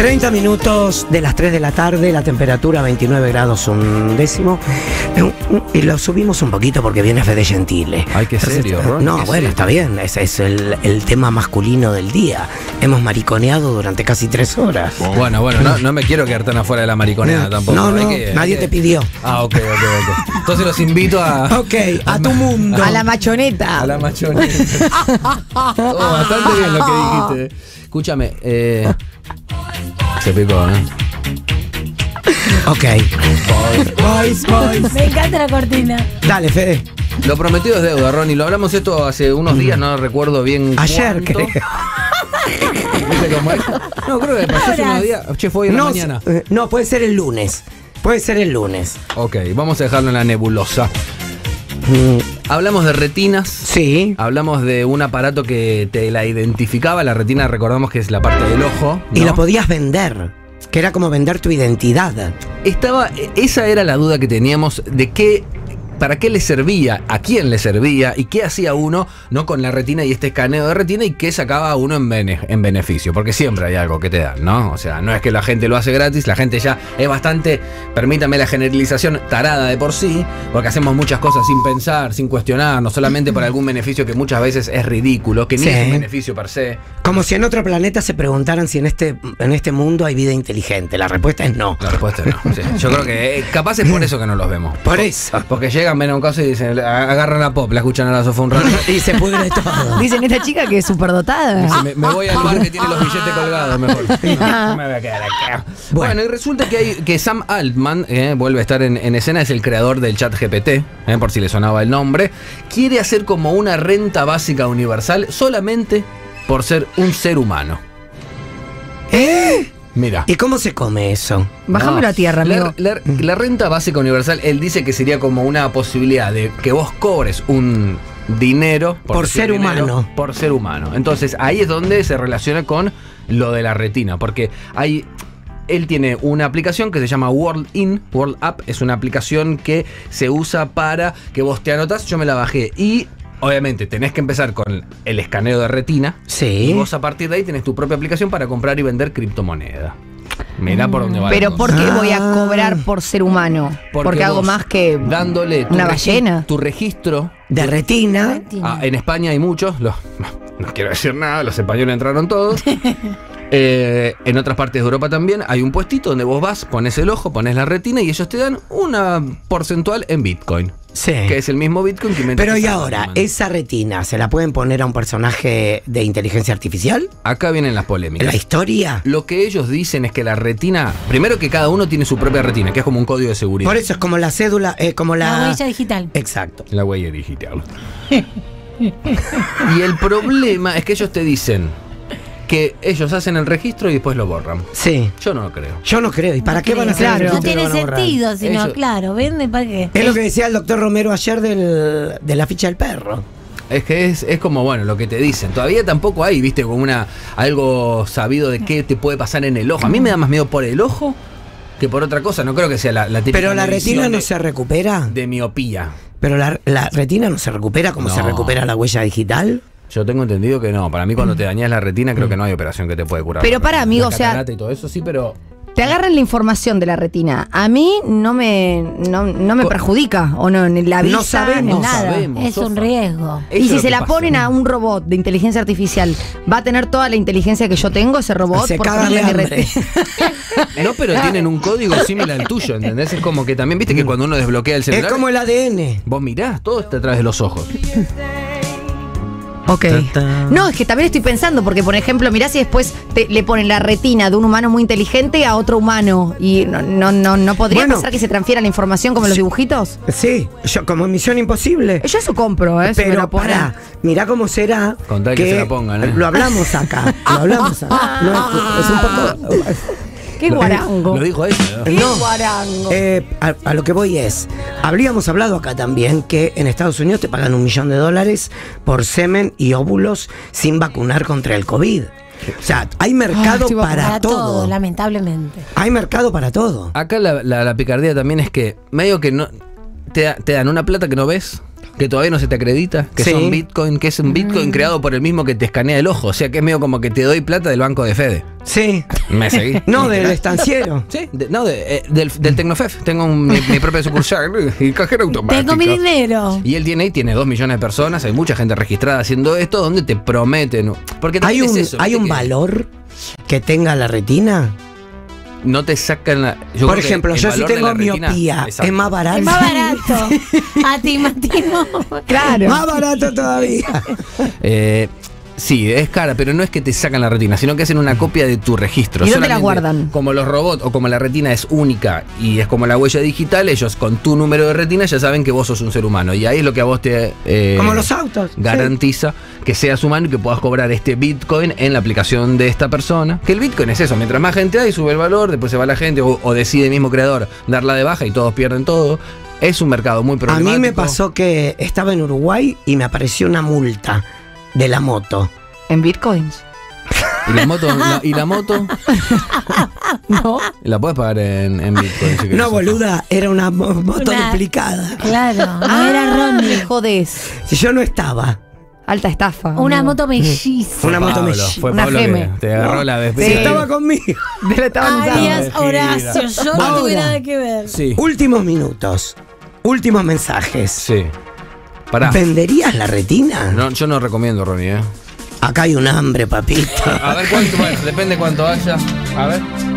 30 minutos de las 3 de la tarde, la temperatura 29 grados un décimo. Y lo subimos un poquito porque viene Fede Gentile. Ay, qué serio, Ron. No, qué bueno, serio. está bien. Ese es el tema masculino del día. Hemos mariconeado durante casi 3 horas. Bueno, no me quiero quedar tan afuera de la mariconeada tampoco. No, Hay nadie te pidió. Ah, ok. Entonces los invito a... Ok, a tu mundo. A la machoneta. A la machoneta. Bastante bien lo que dijiste. Escúchame, se picó, ¿eh? Ok. Boys. Me encanta la cortina. Dale, Fede. Lo prometido es deuda, Ronnie. Lo hablamos esto hace unos días, no recuerdo bien. Ayer, cuánto. creo. ¿Viste cómo es? No, creo que pasó hace unos días. Che, fue hoy en la mañana. No, puede ser el lunes. Ok, vamos a dejarlo en la nebulosa. Hablamos de retinas. Sí. Hablamos de un aparato que te la identificaba. La retina, recordamos que es la parte del ojo, ¿no? Y la podías vender. Que era como vender tu identidad. Esa era la duda que teníamos de qué, para qué le servía, a quién le servía y qué hacía uno, no con la retina y este escaneo de retina y qué sacaba uno en beneficio, porque siempre hay algo que te dan, ¿no? O sea, no es que la gente lo hace gratis, la gente ya es bastante, permítame la generalización, tarada de por sí, porque hacemos muchas cosas sin pensar, sin cuestionar, no solamente por algún beneficio que muchas veces es ridículo, que ni es un beneficio per se. Como si en otro planeta se preguntaran si en este mundo hay vida inteligente. La respuesta es no. La respuesta es no. Sí. Yo creo que capaz es por eso que no los vemos. Por eso. Porque llegan, ven a un caso y dicen, agarran a Pop, la escuchan a la Sofá un rato. Y se pudre todo. Dicen esta chica que es superdotada. Dice, me voy al bar que tiene los billetes colgados mejor. No me voy a quedar acá. Bueno, y resulta que Sam Altman, vuelve a estar en escena, es el creador del ChatGPT, por si le sonaba el nombre, quiere hacer como una renta básica universal solamente por ser un ser humano. Mira. ¿Y cómo se come eso? Bajámoslo a tierra, amigo. La renta básica universal, él dice que sería como una posibilidad de que vos cobres un dinero por ser humano. Por ser humano. Entonces ahí es donde se relaciona con lo de la retina, porque él tiene una aplicación que se llama World App, es una aplicación que se usa para que vos te anotás, yo me la bajé y obviamente tenés que empezar con el escaneo de retina. Sí. Y vos a partir de ahí tenés tu propia aplicación para comprar y vender criptomoneda. Mirá por dónde va. Pero ¿por qué voy a cobrar por ser humano? Porque hago más que dándole una ballena. Tu registro de retina. En España hay muchos, no quiero decir nada, los españoles entraron todos. En otras partes de Europa también hay un puestito donde vos vas, pones el ojo, pones la retina y ellos te dan una porcentual en Bitcoin. Sí. Que es el mismo Bitcoin que inventó. Pero y ahora, ¿esa retina se la pueden poner a un personaje de inteligencia artificial? Acá vienen las polémicas. ¿La historia? Lo que ellos dicen es que la retina, primero que cada uno tiene su propia retina, que es como un código de seguridad. Por eso es como la cédula, como la huella digital. Exacto. La huella digital. Y el problema es que ellos te dicen que ellos hacen el registro y después lo borran. Sí. Yo no lo creo. Yo no creo. ¿Y para qué van a hacer Claro. eso? No tiene sentido, sino, claro, ¿vende para qué? Es lo que decía el doctor Romero ayer de la ficha del perro. Es que es como, bueno, lo que te dicen. Todavía tampoco hay, viste, como algo sabido de qué te puede pasar en el ojo. A mí me da más miedo por el ojo que por otra cosa. No creo que sea la típica. Pero la retina no se recupera. De miopía. Pero la retina no se recupera como se recupera la huella digital. Yo tengo entendido que no. Para mí cuando te dañas la retina creo que no hay operación que te puede curar. Pero para, amigo, o sea, y todo eso sí, pero te agarran la información de la retina. A mí no me perjudica, o no, en la vista, no sabemos, en nada. Es un riesgo. Y si se la ponen a un robot de inteligencia artificial, ¿va a tener toda la inteligencia que yo tengo ese robot? Se por caga de ponerle hambre. no, pero tienen un código similar al tuyo, ¿entendés? Es como que también, viste que cuando uno desbloquea el celular, es como el ADN. vos mirás, todo está atrás de los ojos. Ok. No, es que también estoy pensando, porque por ejemplo, mirá si después le ponen la retina de un humano muy inteligente a otro humano. Y no podría pasar que se transfiera la información como en los dibujitos. Sí, yo como en Misión Imposible. Yo eso compro, si me Pero lo ponen. mirá cómo será. Con tal que se la pongan, Lo hablamos acá. No, es un poco. ¡Qué guarango! Lo dijo ella, ¿no? ¡Qué guarango! A lo que voy es, habríamos hablado acá también que en Estados Unidos te pagan $1 millón por semen y óvulos sin vacunar contra el COVID. O sea, hay mercado para todo. Lamentablemente. Hay mercado para todo. Acá la picardía también es que medio que no te dan una plata que no ves que todavía no se te acredita, que Sí. son Bitcoin, que es un Bitcoin creado por el mismo que te escanea el ojo. O sea que es medio como que te doy plata del banco de Fede. Sí. ¿Me seguís? No, del estanciero. Sí, del Tecnofef. Tengo mi propia sucursal y cajero automático. Tengo mi dinero. Y él tiene 2 millones de personas, hay mucha gente registrada haciendo esto, donde te prometen. Porque ¿Hay también un, es eso, ¿hay ¿viste? un Que valor que tenga la retina? No te sacan la. Por ejemplo, yo si tengo miopía, ¿es más barato? Es más barato. Astigmatismo. Claro. Más barato todavía. Sí, es cara, pero no es que te sacan la retina, sino que hacen una copia de tu registro. ¿Y dónde la Solamente guardan? Como los robots o como la retina es única y es como la huella digital, ellos con tu número de retina ya saben que vos sos un ser humano. Y ahí es lo que a vos te Como los autos. garantiza que seas humano y que puedas cobrar este Bitcoin en la aplicación de esta persona. Que el Bitcoin es eso, mientras más gente hay, sube el valor, después se va la gente o decide el mismo creador darla de baja y todos pierden todo. Es un mercado muy A problemático. mí me pasó que estaba en Uruguay y me apareció una multa de la moto. ¿En bitcoins? ¿Y la moto? ¿Y la moto? No. La puedes pagar en Bitcoin. Si querés. No, boluda, era una moto Una- duplicada. Claro, no era Me Ronnie. jodés. Si yo no estaba. Alta estafa. Una amigo. moto melliza. Una moto Pablo, melliza. fue Una Pablo que geme. te agarró la vez. Si estaba conmigo. De la estaban usando. Arias Horacio, yo no Ahora. tuve nada que ver. Sí. Últimos minutos. Últimos mensajes. Sí. Pará. ¿Venderías la retina? No, yo no recomiendo, Ronnie, Acá hay un hambre, papito. A ver cuánto, bueno, depende cuánto haya. A ver.